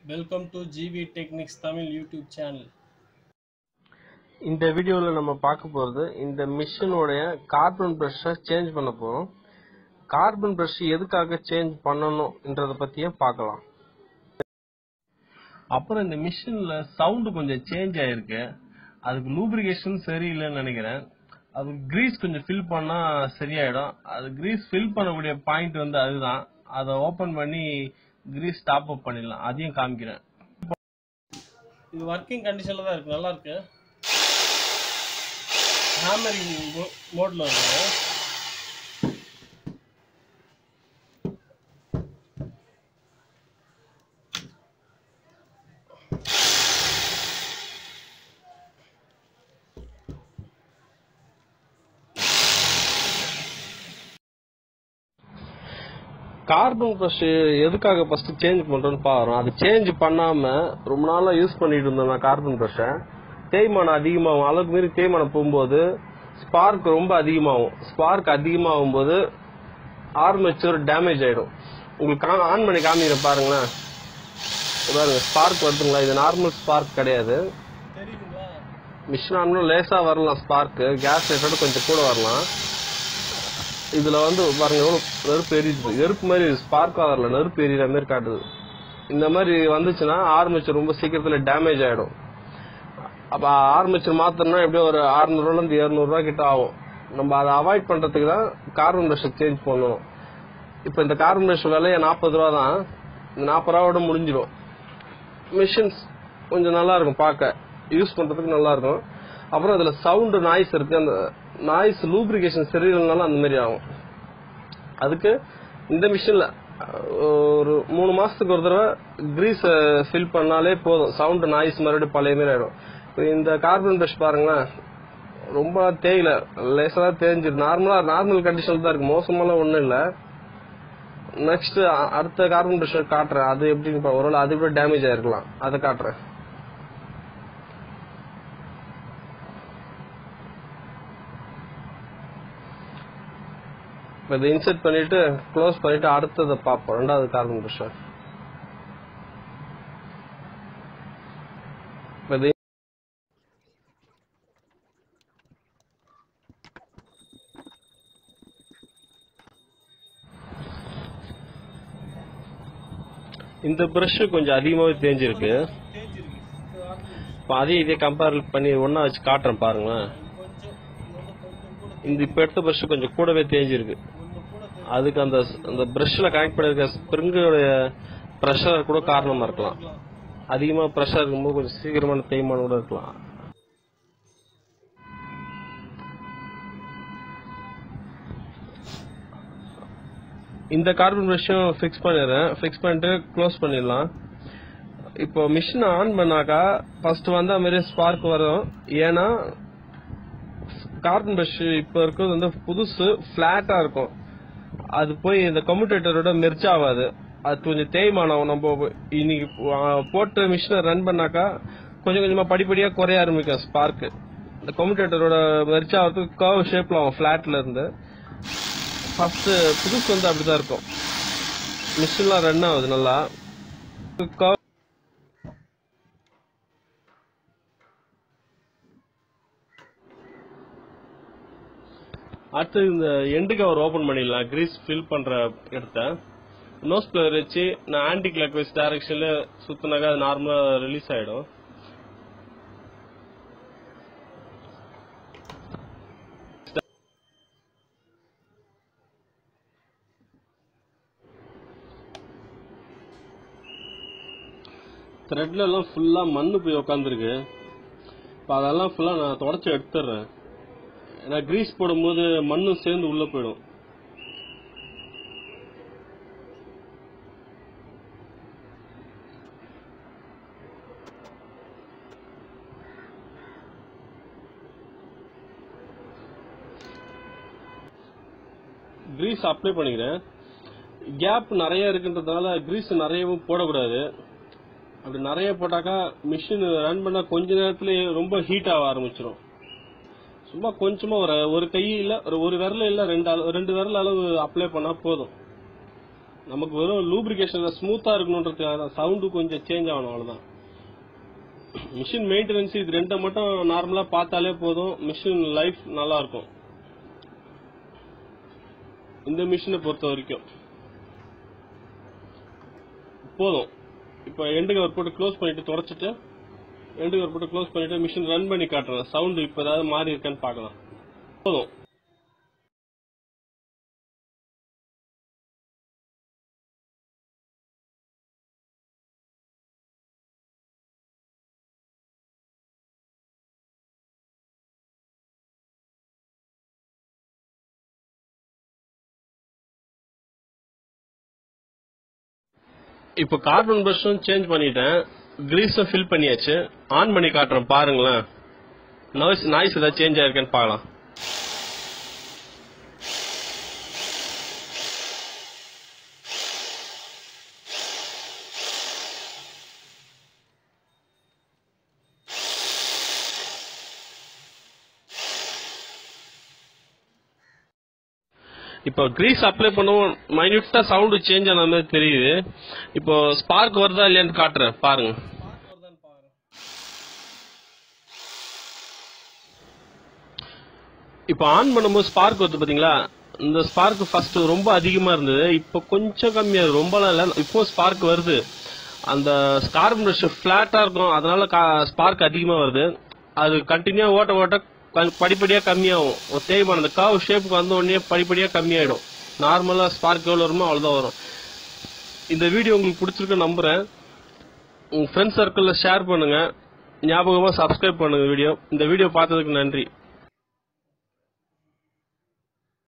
Welcome to GV Techniques Tamil YouTube channel. இந்த வீடியோல நம்ம பார்க்க போறது இந்த மிஷினோட கார்பன் பிரஷை சேஞ்ச் பண்ண போறோம். கார்பன் பிரஷ் எதுக்காக சேஞ்ச் பண்ணணும்ன்றத பத்தியே பார்க்கலாம். அப்புறம் இந்த மிஷின்ல சவுண்ட் கொஞ்சம் சேஞ்ச் ஆயிருக்கு. அதுக்கு லூப்ரிகேஷன் சரியில்லைன்னு நினைக்கிறேன். அது கிரீஸ் கொஞ்சம் ஃபில் பண்ணா சரியாயிடும். அது கிரீஸ் ஃபில் பண்ணக்கூடிய பாயிண்ட் வந்து அதுதான். அதை ஓபன் பண்ணி கிரீஸ் டாப் அப் பண்ணிடலாம். அதையும் காமிக்கிறேன். இது ஒர்க்கிங் கண்டிஷன்ல தான் இருக்கு, நல்லா இருக்கு. ஹேமரிங் மோட்ல இருக்கு. கார்பன் பிரஷ் எதுக்காக ஃபர்ஸ்ட் சேஞ்ச் பண்றோம்னு பாக்குறோம். அது சேஞ்ச் பண்ணாம ரொம்ப நாளா யூஸ் பண்ணிட்டு இருந்தோம் கார்பன் பிரஷை. தேய்மானம் அதிகமாகும், அளவுக்கு மீறி தேய்மானம் போகும்போது ஸ்பார்க் ரொம்ப அதிகமாகும். ஸ்பார்க் அதிகமாகும் போது ஆர்மேச்சர் டேமேஜ் ஆயிடும். உங்களுக்கு ஆன் பண்ணி காமிக்கிறேன் பாருங்களேன். பாருங்க, ஸ்பார்க் வருதுங்களா? இது நார்மல் ஸ்பார்க் கிடையாது. மிஷின் ஆன் லேசா வரலாம் ஸ்பார்க், கேஸ் ரேட்டோட கொஞ்சம் கூட வரலாம். இதுல வந்து பாருங்க எவ்வளவு நெருப்பு எரியுது. நெருப்பு மாதிரி ஸ்பார்க்கா வரல, நெருப்பு எரியுற மாதிரி காட்டுது. இந்த மாதிரி வந்துச்சுன்னா ஆர்மேச்சர் ரொம்ப சீக்கிரத்துல டேமேஜ் ஆயிடும். அப்ப ஆர்மேச்சர் மாத்தணும்னா எப்படியும் ஒரு 600 இருந்து 700 ரூபாய் கிட்ட ஆகும். நம்ம அதை அவாய்ட் பண்றதுக்கு தான் கார்பன் பிரஷ் சேஞ்ச் பண்ணணும். இப்ப இந்த கார்பன் பிரஷ் விலையை 40 ரூபா தான். இந்த 40 ரூபாயோட முடிஞ்சிடும். மிஷின்ஸ் கொஞ்சம் நல்லா இருக்கும், பார்க்க யூஸ் பண்றதுக்கு நல்லா இருக்கும். அப்புறம் அதுல சவுண்ட் நாய்ஸ் இருக்கு. அந்த நாய்ஸ் லூப்ரிகேஷன் சரியில்லைனாலும் அந்த மாதிரி ஆகும். அதுக்கு இந்த மிஷின்ல ஒரு 3 மாசத்துக்கு ஒரு தடவை கிரீஸ் ஃபில் பண்ணாலே போதும். சவுண்ட் நாய்ஸ் மறுபடியும் பழைய மாதிரி ஆயிடும். இந்த கார்பன் பிரஷ் பாருங்களேன், ரொம்ப தேயில, லேசா தான் தேஞ்சிருக்கு. நார்மல் கண்டிஷன் தான் இருக்கு, மோசமெல்லாம் ஒண்ணும் இல்ல. நெக்ஸ்ட் அடுத்த கார்பன் பிரஷ் காட்டுறேன். அது எப்படின்னு ஒருவேளை அது கூட டேமேஜ் ஆயிருக்கலாம், அதை காட்டுறேன். இதை இன்செர்ட் பண்ணிட்டு க்ளோஸ் பண்ணிட்டு அடுத்ததை பார்ப்போம். ரெண்டாவது கார்பன் பிரஷ். இந்த பிரஷ் கொஞ்சம் அதிகமாவே தேஞ்சிருக்கு. அதையும் இதே கம்பேர் பண்ணி ஒன்னா வச்சு காட்டுறேன் பாருங்களேன். இந்த இப்ப எடுத்த பிரஷ் கொஞ்சம் கூடவே தேஞ்சிருக்கு. அதுக்கு அந்த பிரஷ்ல கனெக்ட் பண்ணிருக்க ஸ்பிரிங்கோட பிரஷர் கூட காரணமா இருக்கலாம். அதிகமா பிரஷர் இருக்கும்போது கொஞ்சம் சீக்கிரமான தேய்மானம் கூட இருக்கலாம். இந்த கார்பன் பிரஷும் ஃபிக்ஸ் பண்ணிடுறேன். ஃபிக்ஸ் பண்ணிட்டு க்ளோஸ் பண்ணிடலாம். இப்போ மிஷின் ஆன் பண்ணாக்கா ஃபர்ஸ்ட் வந்த மாதிரி ஸ்பார்க் வரும். ஏன்னா கார்பன் பிரஷ் இப்ப இருக்கிறது வந்து புதுசு, பிளாட்டா இருக்கும். அது போய் இந்த கம்யூட்டேட்டரோட மெர்ஜ் ஆகாது. அது கொஞ்சம் தேய்மானம். நம்ம இன்னைக்கு போட்டு மிஷினை ரன் பண்ணாக்கா கொஞ்சம் கொஞ்சமா படிப்படியா குறைய ஆரம்பிக்கும் ஸ்பார்க். இந்த கம்யூட்டேட்டரோட மெர்ஜ் ஆகிறதுக்கு கர்வ் ஷேப்ல ஆகும் பிளாட்ல இருந்து. ஃபர்ஸ்ட் புதுசு வந்து அப்படிதான் இருக்கும். மிஷின்லாம் ரன் ஆகுது நல்லா. அடுத்து இந்த எண்டு கவர் ஓபன் பண்ணிடலாம். கிரீஸ் ஃபில் பண்ற இடத்த நோஸ் பிளேயர் வச்சு நான் ஆன்டி கிளாக் வைஸ் டைரக்ஷன்ல சுத்தினாக்கா அது நார்மலா ரிலீஸ் ஆயிடும். த்ரெட்ல எல்லாம் ஃபுல்லா மண்ணு போய் உக்காந்துருக்கு. இப்ப அதெல்லாம் ஃபுல்லா நான் தொடச்சு எடுத்துறேன். ஏன்னா கிரீஸ் போடும்போது மண்ணும் சேர்ந்து உள்ள போயிடும். கிரீஸ் அப்ளை பண்ணிக்கிறேன். கேப் நிறைய இருக்குன்றதுனால கிரீஸ் நிறையவும் போடக்கூடாது. அப்படி நிறைய போட்டாக்கா மிஷின் ரன் பண்ண கொஞ்ச நேரத்திலேயே ரொம்ப ஹீட் ஆக ஆரம்பிச்சிடும். சும்மா கொஞ்சமா ஒரு கை இல்ல ஒரு விரல இல்ல 2 விரல் அளவு அப்ளை பண்ணா போதும். நமக்கு வெறும் லூப்ரிகேஷன் ஸ்மூத்தா இருக்கணும்ன்றதுக்காக தான். சவுண்டு கொஞ்சம் சேஞ்ச் ஆகணும், அவ்வளவுதான். மிஷின் மெயின்டெனன்ஸ் இது ரெண்டை மட்டும் நார்மலா பார்த்தாலே போதும், மிஷின் லைஃப் நல்லா இருக்கும். இந்த மிஷினை பொறுத்த வரைக்கும் போதும். இப்போ எண்டு கவர் போட்டு க்ளோஸ் பண்ணிட்டு தொடச்சிட்டு எண்டு கவர் போட்டு க்ளோஸ் பண்ணிட்டு மிஷின் ரன் பண்ணி காட்டுறேன். சவுண்ட் இப்போ ஏதாவது மாறி இருக்கான்னு பார்க்கலாம். போதும். இப்போ கார்பன் பிரஷும் சேஞ்ச் பண்ணிட்டேன், கிரீஸும் ஃபில் பண்ணியாச்சு. ஆன் பண்ணி காட்டுறேன் பாருங்களேன். நாய்ஸ் ஏதாவது சேஞ்ச் ஆயிருக்கேன்னு பார்க்கலாம். இப்போ கிரீஸ் அப்ளை பண்ணுவோம், மைன்யூட்டா சவுண்ட் சேஞ்ச் ஆன மாதிரி தெரியுது. இப்போ ஸ்பார்க் வருதா இல்லையான்னு காட்டுறேன் பாருங்க. இப்போ ஆன் பண்ணும்போது ஸ்பார்க் வருது பாத்தீங்களா? இந்த ஸ்பார்க் ஃபர்ஸ்ட் ரொம்ப அதிகமா இருந்தது, இப்போ கொஞ்சம் கம்மியா இருக்கு. ரொம்பலாம் இல்ல, இப்போ ஸ்பார்க் வருது. அந்த கார்பன் பிரஷ் பிளாட்டா இருக்கும், அதனால ஸ்பார்க் அதிகமா வருது. அது கண்டினியூ ஓட்ட ஓட்ட படிப்படியா கம்மியாகும். தேய்மானம் அந்த காவ் ஷேப்புக்கு வந்த உடனே படிப்படியா கம்மியாயிடும். நார்மலா ஸ்பார்க் எவ்வளவு வருமோ அவ்வளவுதான் வரும். இந்த வீடியோ உங்களுக்கு பிடிச்சிருக்கு நம்புறேன். உங்க ஃப்ரெண்ட்ஸ் சர்க்கிள்ல ஷேர் பண்ணுங்க. ஞாபகமா சப்ஸ்கிரைப் பண்ணுங்க. இந்த வீடியோ பார்த்ததுக்கு நன்றி.